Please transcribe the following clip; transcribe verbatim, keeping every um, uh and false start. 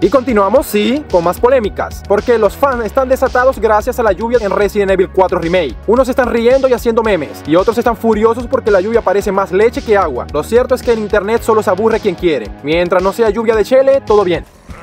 Y continuamos, sí, con más polémicas, porque los fans están desatados gracias a la lluvia en Resident Evil cuatro Remake. Unos están riendo y haciendo memes, y otros están furiosos porque la lluvia parece más leche que agua. Lo cierto es que en internet solo se aburre quien quiere. Mientras no sea lluvia de chele, todo bien.